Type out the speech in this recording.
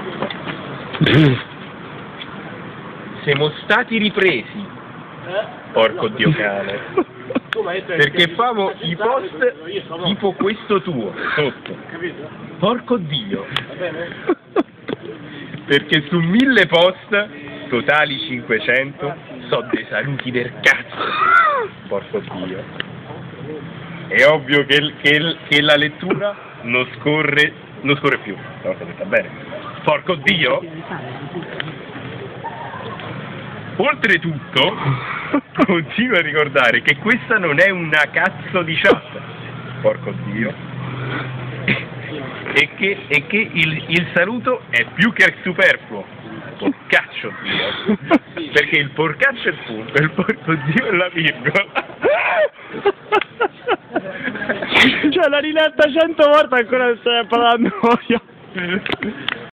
Siamo stati ripresi. Porco dio cane. Perché famo i post tipo questo tuo, sotto. Porco dio. Perché su 1000 post, totali 500, so dei saluti del cazzo. Porco dio. È ovvio che la lettura non scorre più. No, sta bene. Porco dio. Oltretutto, continuo a ricordare che questa non è una cazzo di chat. Porco dio. E che il saluto è più che superfluo. Porcaccio dio. Perché il porcaccio è il punto, il porco dio è la virgola. Cioè l'ha riletta 100 volte ancora stai parlando io.